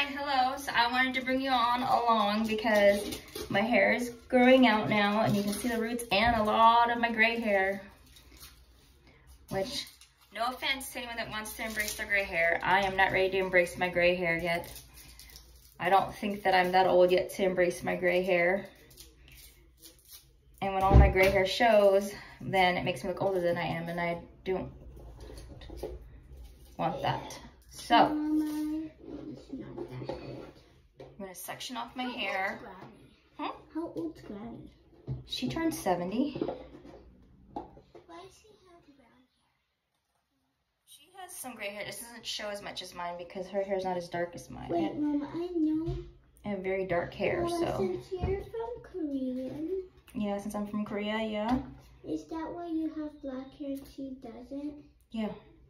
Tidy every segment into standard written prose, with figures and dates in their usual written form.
hello. So I wanted to bring you on along because my hair is growing out now and you can see the roots and a lot of my gray hair. Which, no offense to anyone that wants to embrace their gray hair, I am not ready to embrace my gray hair yet. I don't think that I'm that old yet to embrace my gray hair. And when all my gray hair shows, then it makes me look older than I am, and I don't want that. So, I'm gonna section off my hair. How old's Granny? She turned 70. Why does she have brown hair? She has some gray hair. This doesn't show as much as mine because her hair is not as dark as mine. Wait, Mama, I know. I have very dark hair, so. Since you're from Korea. Yeah, since I'm from Korea, yeah. Is that why you have black hair and she doesn't? Yeah.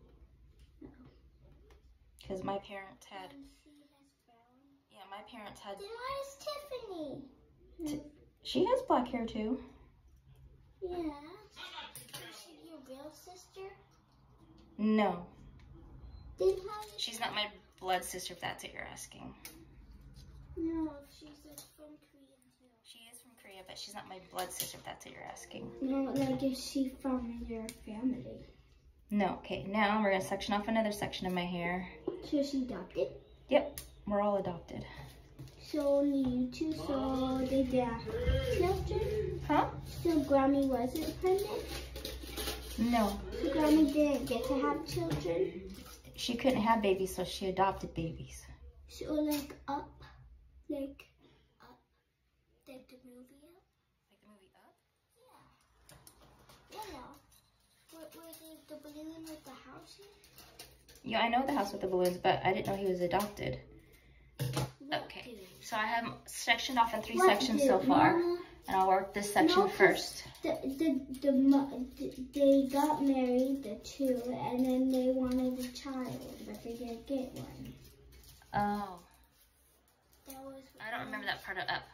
Because my parents had. And she has brown. Yeah, my parents had. Then why is Tiffany? She has black hair too. Yeah. Is she your real sister? No. Then how? She's not my blood sister, if that's what you're asking. No, she's from Korea too. She is from Korea, but she's not my blood sister, if that's what you're asking. No, like is she from your family? No. Okay, now we're gonna section off another section of my hair. So she adopted? Yep, we're all adopted. So only you two, so they didn't have children? Huh? So Grammy wasn't pregnant? No. So Grammy didn't get to have children? She couldn't have babies, so she adopted babies. So like up? Like the movie Up? Like the movie Up? Yeah. You know. Where the balloon with the house in? Yeah, I know the house with the balloons, but I didn't know he was adopted. Okay, so I have sectioned off in 3 sections so far, and I'll work this section first. They got married, the two, and then they wanted a child, but they didn't get one. Oh. That was. I don't remember that part of Up.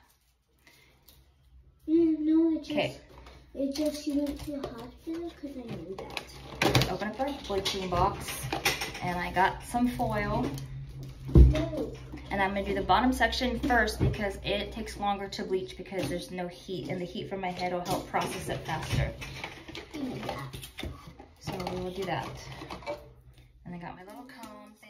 No, Okay. It just she went to the hospital because I knew that. Open up our bleaching box, and I got some foil. No. And I'm gonna do the bottom section first because it takes longer to bleach because there's no heat, and the heat from my head will help process it faster. So we will do that. And I got my little comb thing.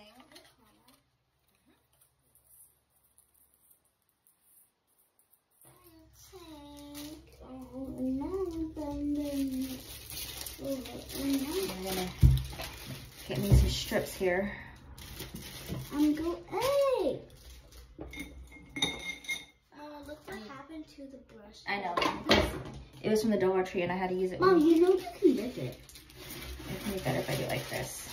I'm gonna get me some strips here. Hey! Oh, look what happened to the brush. I know. It was from the Dollar Tree and I had to use it. Mom, you know you can rip it. It can be better if I do it like this.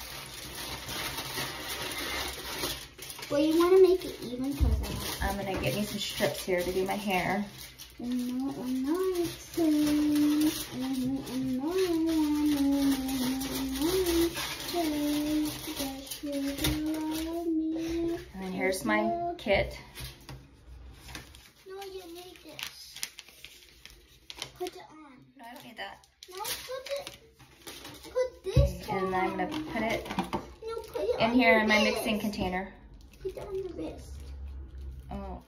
Well, you want to make it even because I'm gonna get me some strips here to do my hair. And then here's my kit. No, you need this. Put it on. No, I don't need that. No, put this on. And I'm gonna put it No, put it in on here your in my wrist. mixing container. Put it on your wrist. Oh.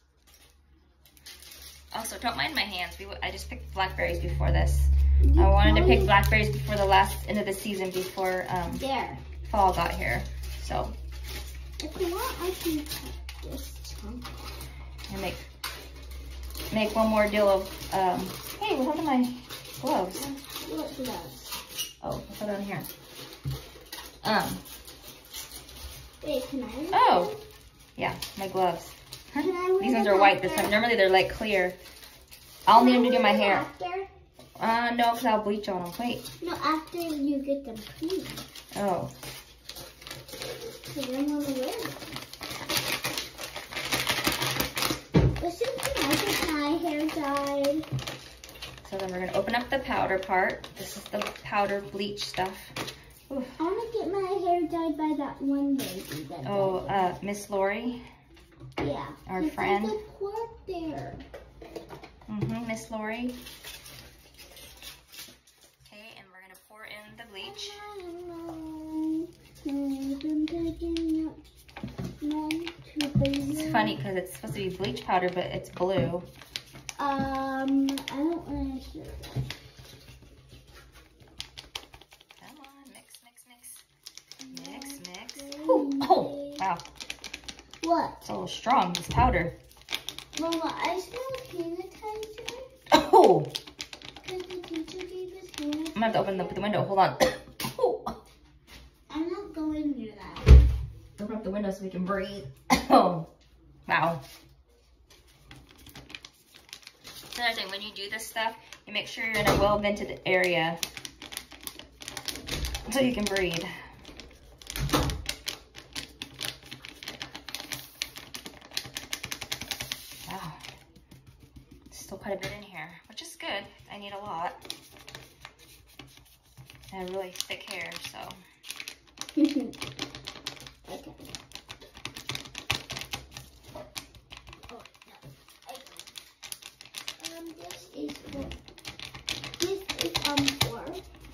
Also, don't mind my hands. I just picked blackberries before this. I wanted to pick blackberries before the last end of the season, before fall got here. So. If you want, I can cut this chunk off. And make one more deal of. Hey, what happened to my gloves? What gloves? Oh, I'll put it on here. Wait, can I? Oh, yeah, my gloves. Can I wear These ones them are white this after? time. Normally they're like clear. I'll need them to do my hair. After? No, because I'll bleach on them. Wait. No, after you get them clean. Oh. So then when we wear them. Listen to my hair dyed. So then we're going to open up the powder part. This is the powder bleach stuff. Oof. I want to get my hair dyed by that one lady. That Miss Lori. Yeah. Our friend. There's a pork there. Miss Lori. Okay, and we're going to pour in the bleach. Mom, too busy funny because it's supposed to be bleach powder, but it's blue. I don't want to hear that. Come on, mix, mix, mix. Mix, mix. Ooh, oh, wow. What? It's a little strong, this powder. Mama, I smell sanitizer. Oh! Because the teacher gave us sanitizer. I'm gonna have to open up the window. Hold on. Oh. I'm not going near that. Open up the window so we can breathe. Oh, wow. Another thing, when you do this stuff, you make sure you're in a well-vented area so you can breathe. Wow. Still quite a bit in here, which is good. I need a lot. I have really thick hair, so. Okay. This is for.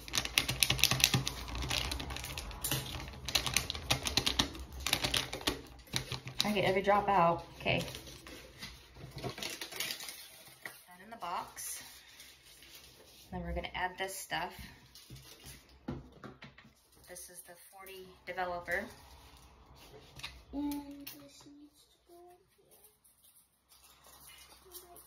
I get every drop out. Okay. Put that in the box. Then we're gonna add this stuff. This is the 40 developer. And this needs to go in here. Like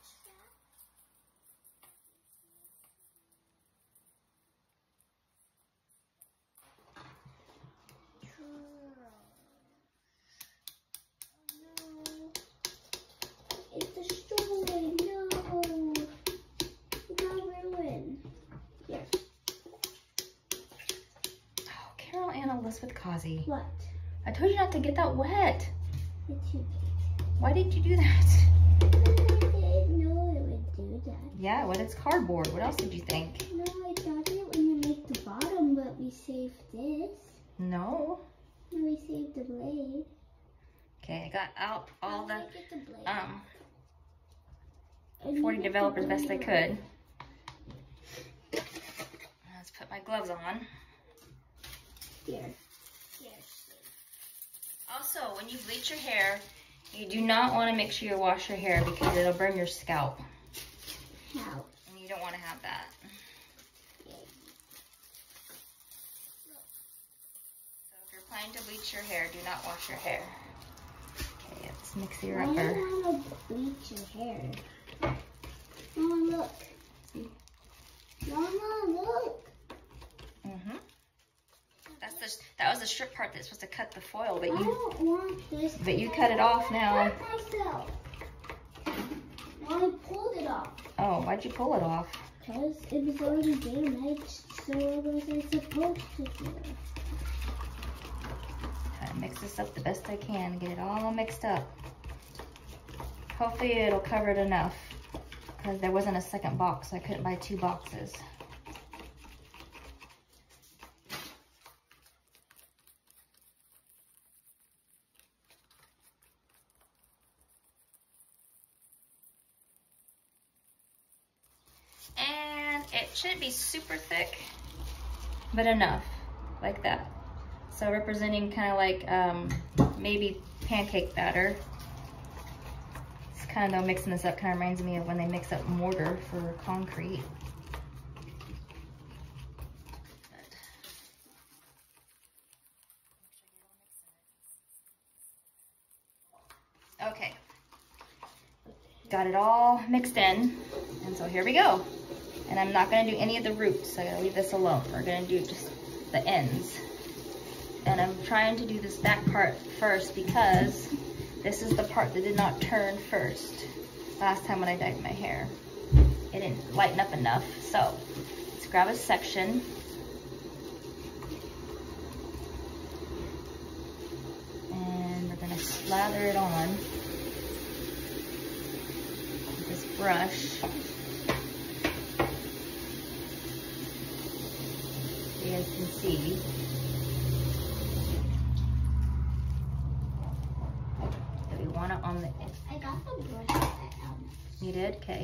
that. No. It's destroyed. No. It got ruined. Here. Oh, Carol Ann Elizabeth Causey. What? I told you not to get that wet. It's too big. Why did you do that? I didn't know it would do that. Yeah, well, it's cardboard. What else did you think? No, I thought it when you make the bottom, but we saved this. No. No, we saved the blade. Okay, I got out all How the did I get the blade? I 40 need developers the best I blade. could. Let's put my gloves on. Here. Also, when you bleach your hair, you do not want to make sure you wash your hair because it'll burn your scalp. How? And you don't want to have that. So if you're planning to bleach your hair, do not wash your hair. Okay, let's mix your I upper. don't want to bleach your hair. Mama, look. See? Mama, look. Mm-hmm. That was the strip part that's supposed to cut the foil, but I you don't want this. cut it off now. Myself. I pulled it off. Oh, why'd you pull it off? Because it was already damaged, so what was I supposed to do? Try to mix this up the best I can, get it all mixed up. Hopefully it'll cover it enough, because there wasn't a second box, so I couldn't buy 2 boxes. And it shouldn't be super thick, but enough, like that. So representing kind of like maybe pancake batter. It's kind of, though, mixing this up kind of reminds me of when they mix up mortar for concrete. Okay, got it all mixed in, and so here we go. And I'm not gonna do any of the roots, so I'm gonna leave this alone. We're gonna do just the ends. And I'm trying to do this back part first because this is the part that did not turn first last time when I dyed my hair. It didn't lighten up enough. So let's grab a section. And we're gonna slather it on with this brush. You guys can see. That we want it on the end. I got the brush out. You did? Okay.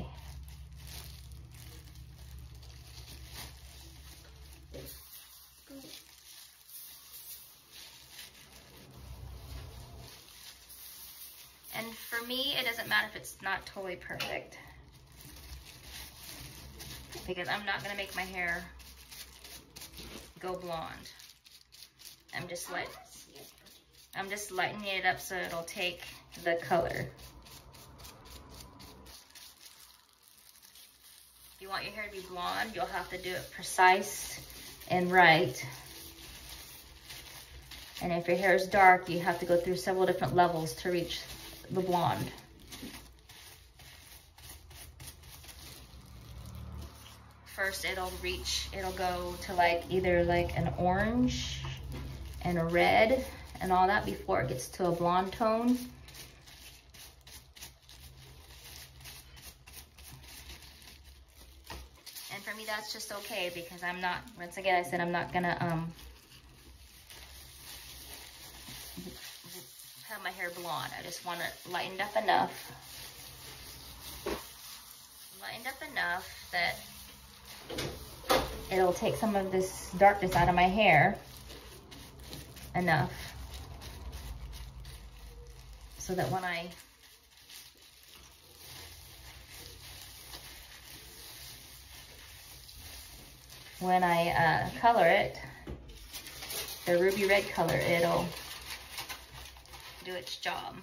And for me, it doesn't matter if it's not totally perfect, because I'm not gonna make my hair go blonde. I'm just lightening it up so it'll take the color. If you want your hair to be blonde, you'll have to do it precise and right. And if your hair is dark, you have to go through several different levels to reach the blonde. First, it'll go to like either like an orange and a red and all that before it gets to a blonde tone. And for me, that's just okay, because I'm not, once again, I said I'm not gonna have my hair blonde. I just want it lightened up enough that it'll take some of this darkness out of my hair enough so that when I color it, the ruby red color, it'll do its job.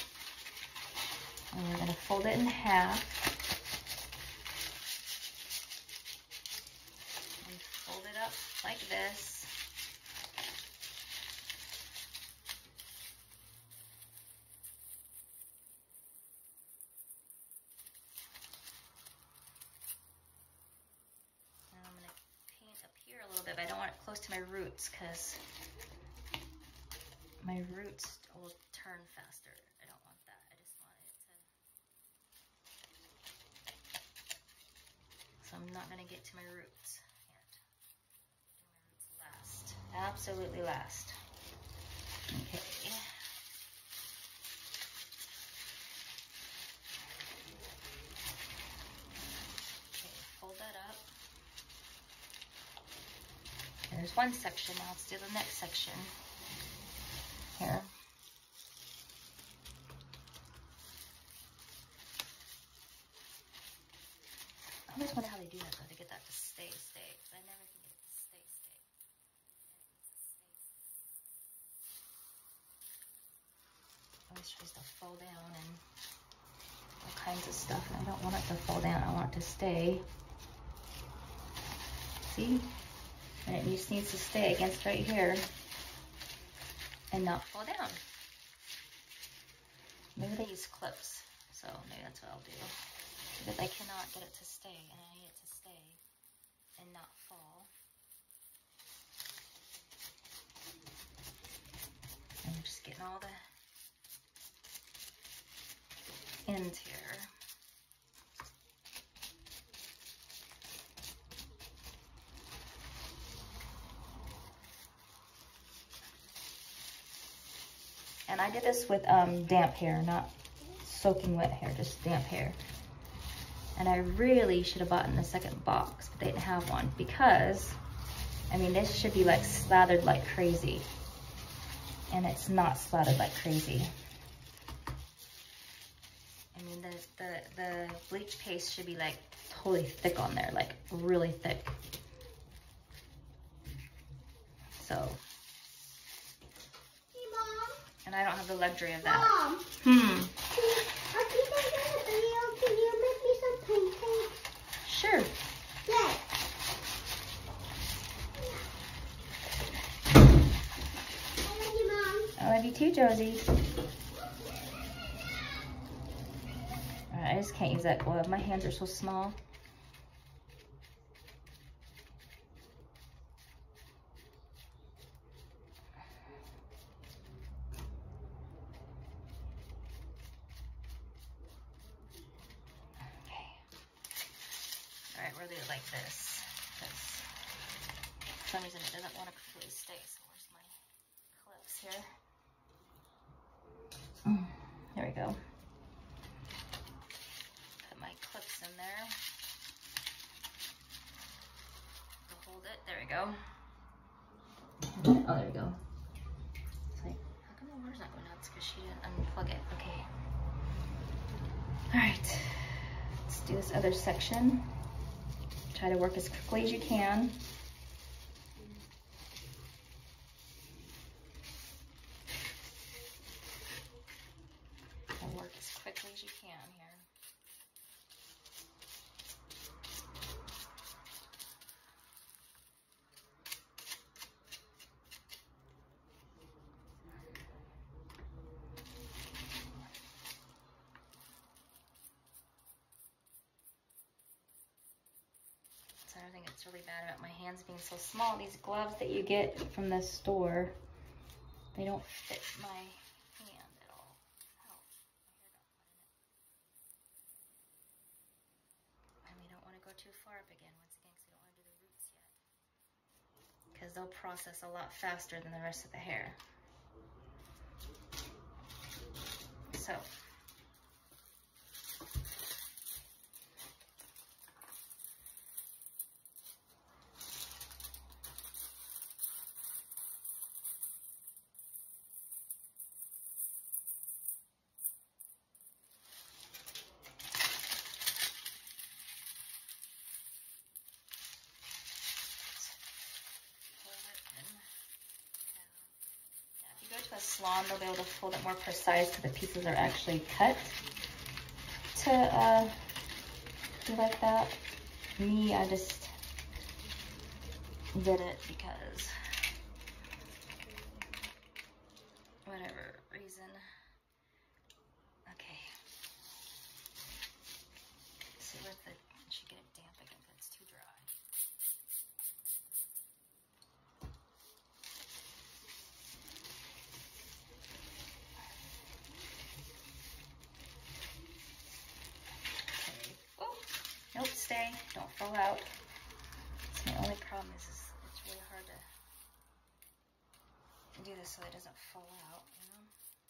And we're gonna fold it in half. And fold it up like this. And I'm gonna paint up here a little bit, but I don't want it close to my roots because my roots will turn faster. I don't want that. I just want it to... So I'm not going to get to my roots yet. My roots last. Absolutely last. Okay. Okay, fold that up. And there's one section. Now let's do the next section. Here. I always wonder how they do that though, to get that to stay. But I never can get it to stay. Always tries to fall down and all kinds of stuff, and I don't want it to fall down. I want it to stay. See? And it just needs to stay against right here and not fall down. Maybe they use clips, so maybe that's what I'll do. Because I cannot get it to stay, and I need it to stay and not fall. And I'm just getting all the ends here. And I did this with damp hair, not soaking wet hair, just damp hair. And I really should have bought in the second box, but they didn't have one because, I mean, this should be like slathered like crazy. And it's not slathered like crazy. I mean, the bleach paste should be like totally thick on there, like really thick. So. And I don't have the luxury of that. Mom, Hmm. Are people in the video? Can you make me some pancakes? Sure. Yes. I love you, Mom. I love you too, Josie. Alright, I just can't use that glove. My hands are so small. We'll do it like this, because for some reason it doesn't want to completely stay. So where's my clips here? There we go. Put my clips in there to hold it. There we go. Oh, there we go. It's like, how come the water's not going out? It's because she didn't unplug it. Okay. All right, let's do this other section. Try to work as quickly as you can. And work as quickly as you can here. I think it's really bad about my hands being so small. These gloves that you get from the store, they don't fit my hand at all. Oh, my hair got caught in it. And we don't want to go too far up again, once again, because we don't want to do the roots yet. Because they'll process a lot faster than the rest of the hair. So. Go to a salon, they'll be able to fold it more precise because the pieces are actually cut to be like that. Me, I just did it because whatever reason. Okay. See where the, I should get it damp again because it's too dry. Nope, stay. Don't fall out. That's my only problem is it's really hard to do this so it doesn't fall out, you know?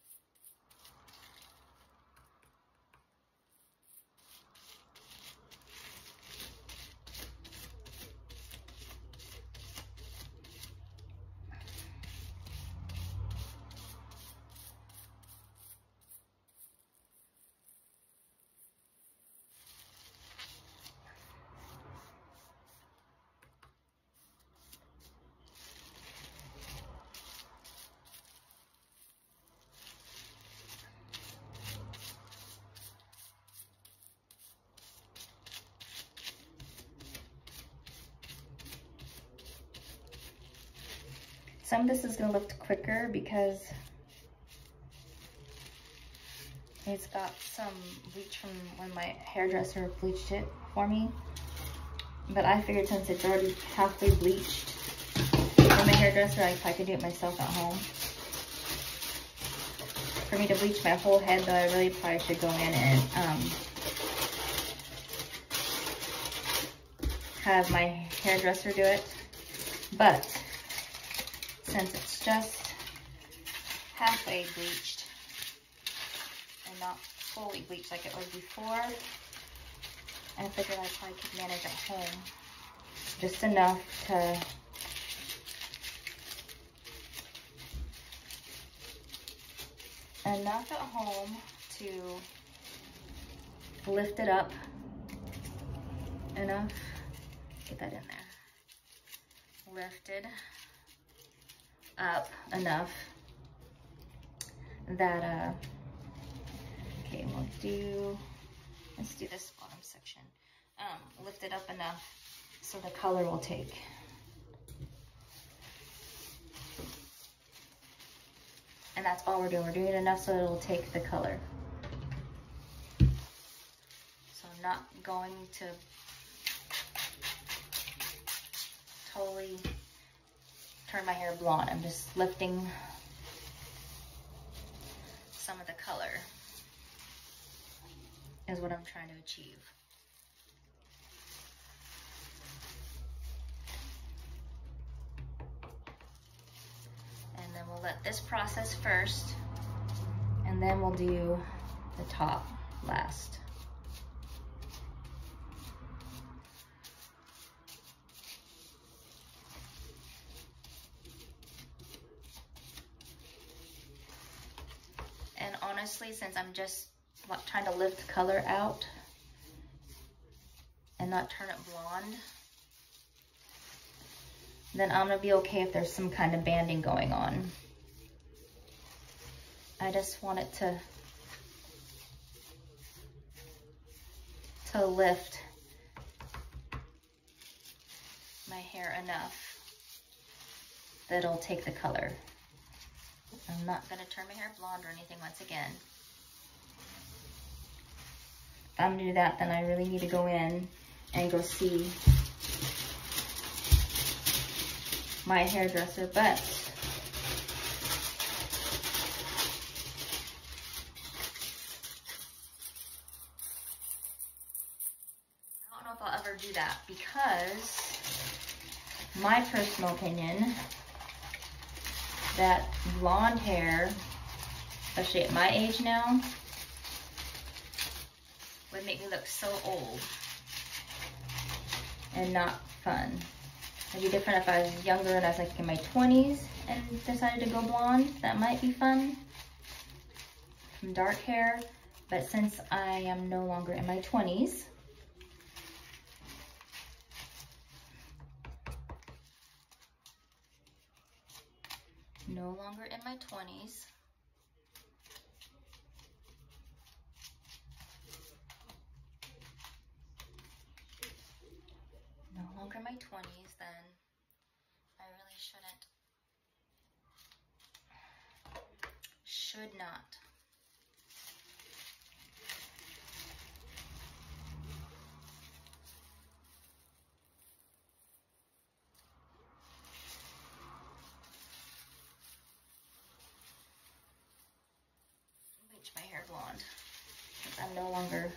Some of this is going to lift quicker because it's got some bleach from when my hairdresser bleached it for me. But I figured since it's already halfway bleached from my hairdresser, I could do it myself at home. For me to bleach my whole head, though, I really probably should go in and have my hairdresser do it. But since it's just halfway bleached and not fully bleached like it was before, I figured I probably could manage at home just enough to lift it up enough. Get that in there. Lifted up enough that okay, let's do this bottom section. Lift it up enough so the color will take. And that's all we're doing. We're doing it enough so it'll take the color. So I'm not going to totally turn my hair blonde. I'm just lifting some of the color is what I'm trying to achieve. And then we'll let this process first, and then we'll do the top last. And honestly, since I'm just trying to lift color out and not turn it blonde, then I'm gonna be okay if there's some kind of banding going on. I just want it to lift my hair enough that it'll take the color. I'm not gonna turn my hair blonde or anything once again. If I'm gonna do that, then I really need to go in and go see my hairdresser, but I don't know if I'll ever do that, because my personal opinion, that blonde hair, especially at my age now, would make me look so old and not fun. It'd be different if I was younger and I was like in my 20s and decided to go blonde. That might be fun. From dark hair, but since I am no longer in my 20s, no longer in my 20s, no longer in my 20s, then I really should not. Bleach my hair blonde, because I'm no longer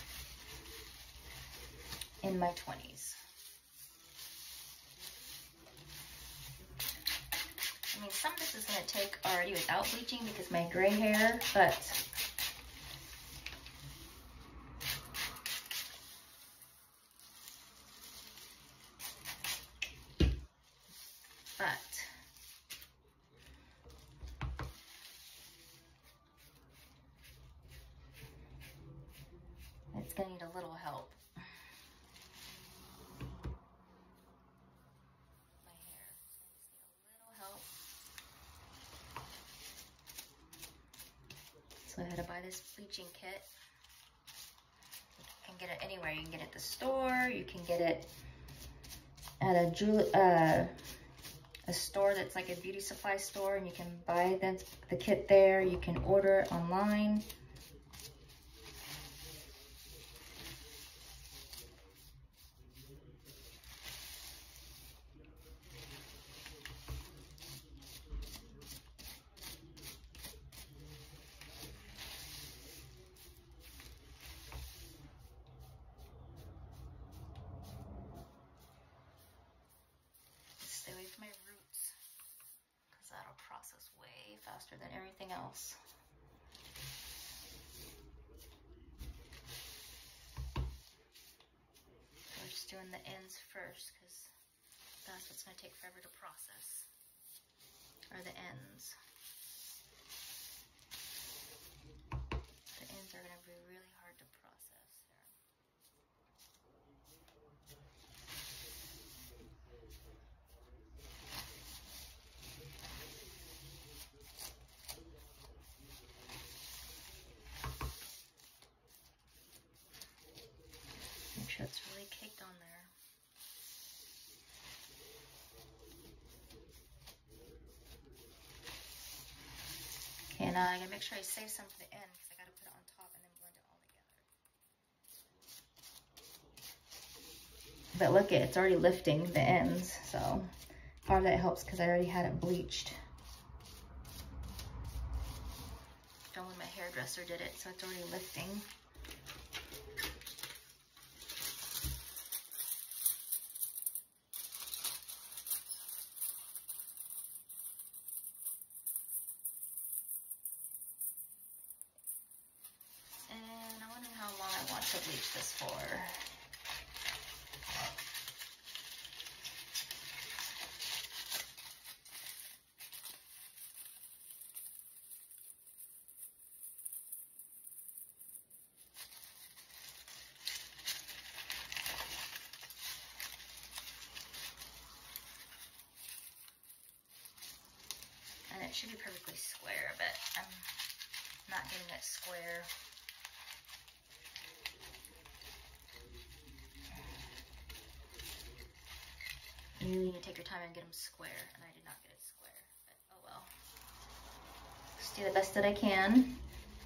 in my 20s. I mean, some of this is going to take already without bleaching because my gray hair, but it's going to need a little help. So I had to buy this bleaching kit. You can get it anywhere. You can get it at the store. You can get it at a store that's like a beauty supply store, and you can buy the kit there. You can order it online. Stay away from my roots, because that'll process way faster than everything else. We're just doing the ends first, because that's what's going to take forever to process, are the ends. The ends are going to be really hard to process. Make sure it's really caked on there. Okay, now I gotta make sure I save some for the end, because I gotta put it on top and then blend it all together. But look, it's already lifting the ends, so part of that helps because I already had it bleached. Don't when my hairdresser did it, so it's already lifting. And I wonder how long I want to bleach this for. should be perfectly square, but I'm not getting it square. You need to take your time and get them square, and I did not get it square, but oh well. Just do the best that I can.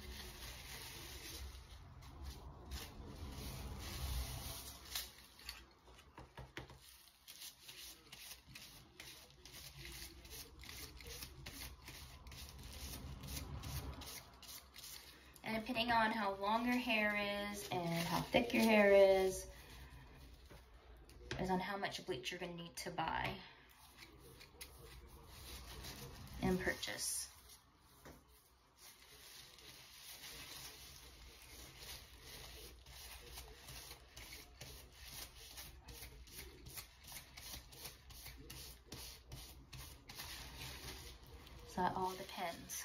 And depending on how long your hair is and how thick your hair is on how much bleach you're going to need to buy and purchase. So that all depends.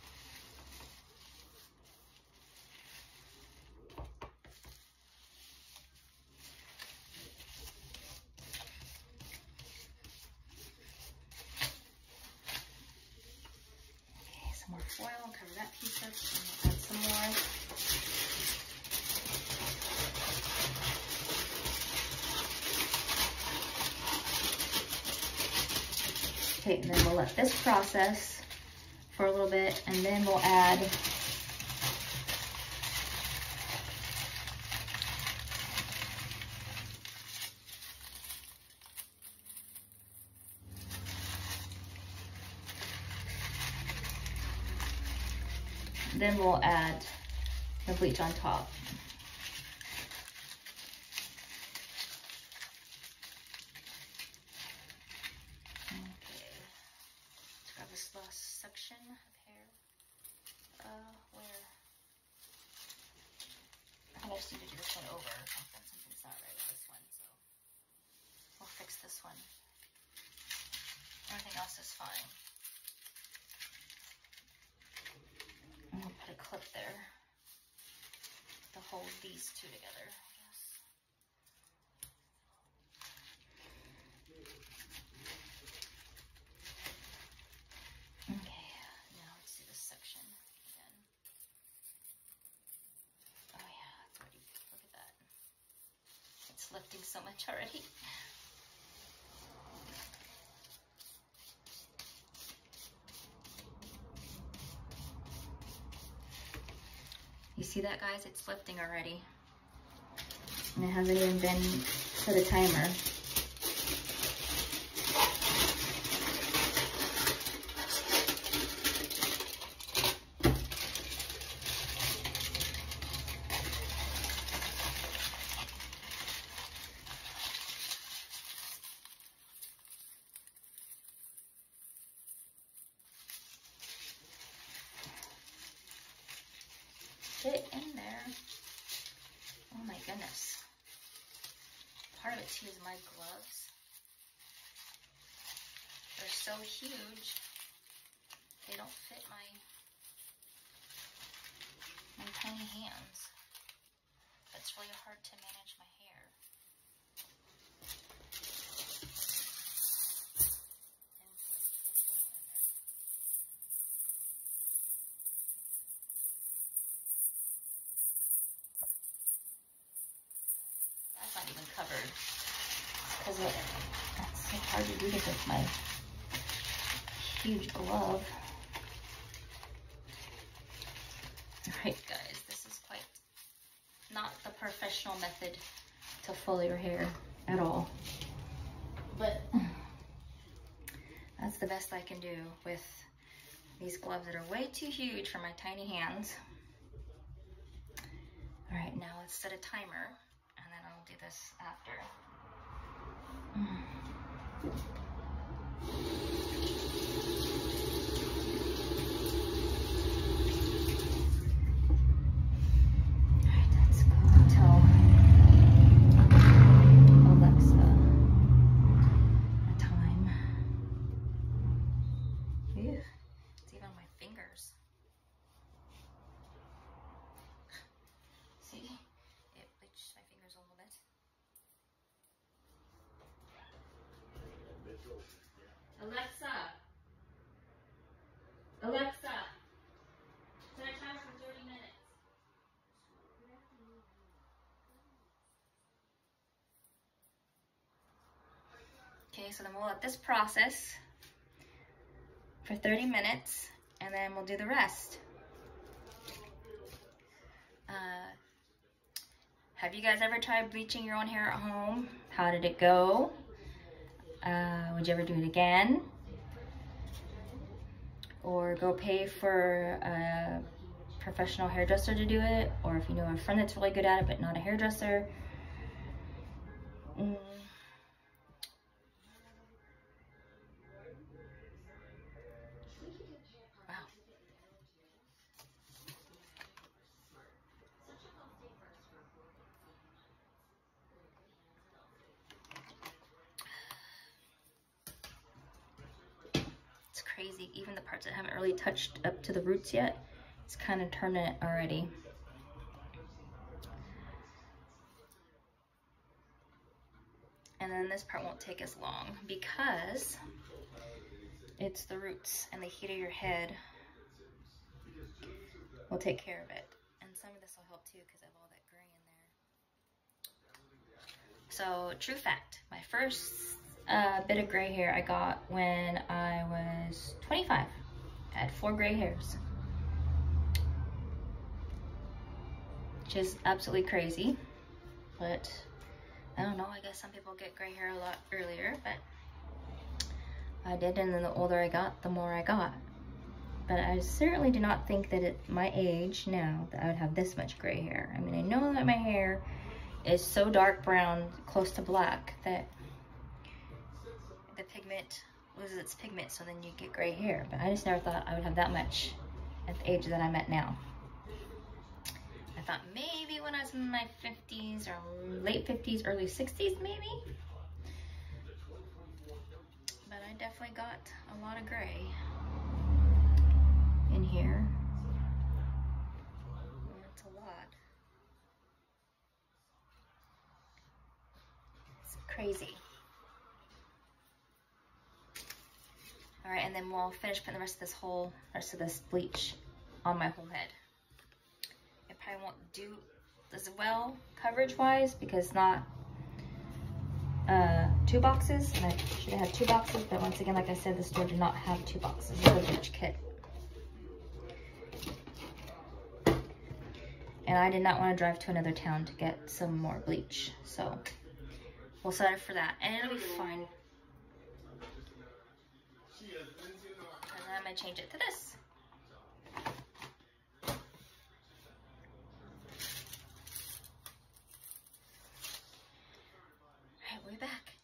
More foil and cover that piece up, and add some more. Okay, and then we'll let this process for a little bit, and then we'll add the bleach on top. Okay, let's grab this last section of hair. Where? I think I just need to do this one over or something. Something's not right with this one, so we'll fix this one. Everything else is fine. I'm gonna put a clip there to hold these two together, I guess. Okay, now let's do this section again. Oh yeah, it's already, look at that. It's lifting so much already. You see that, guys? It's lifting already. And it hasn't even been set a timer. Fit in there. Oh my goodness. Part of it too is my gloves. They're so huge. They don't fit my tiny hands. It's really hard to manage my hair. And put the foil in there. That's not even covered because that's so hard to do this with my huge glove. Alright guys, this is quite not the professional method to full your hair at all. But that's the best I can do with these gloves that are way too huge for my tiny hands. Alright, now let's set a timer and then I'll do this after. Alright, let's go tell Alexa a time. Ew, it's even on my fingers. See? It bleached my fingers a little bit. Alexa. Okay, so then we'll let this process for 30 minutes and then we'll do the rest. Have you guys ever tried bleaching your own hair at home? How did it go? Would you ever do it again? Or go pay for a professional hairdresser to do it? Or if you know a friend that's really good at it but not a hairdresser? Wow. It's crazy. Even the parts that haven't really touched up to the roots yet, it's kind of turning it already. And then this part won't take as long because it's the roots and the heat of your head will take care of it. And some of this will help too because I have all that gray in there. So, true fact, my first bit of gray hair I got when I was 25. I had 4 gray hairs. Which is absolutely crazy, but I don't know, I guess some people get gray hair a lot earlier, but I did, and then the older I got, the more I got. But I certainly do not think that at my age now that I would have this much gray hair. I mean, I know that my hair is so dark brown, close to black, that the pigment loses its pigment, so then you get gray hair. But I just never thought I would have that much at the age that I'm at now. I thought maybe when I was in my 50s or late 50s, early 60s maybe. But I definitely got a lot of gray in here. That's a lot. It's crazy. All right, and then we'll finish putting the rest of this bleach on my whole head. It probably won't do as well coverage-wise because it's not 2 boxes, and I should have had 2 boxes, but once again, like I said, the store did not have 2 boxes of the bleach kit. And I did not want to drive to another town to get some more bleach, so we'll set it for that, and it'll be fine. And then I'm going to change it to this. Alright, we'll be back.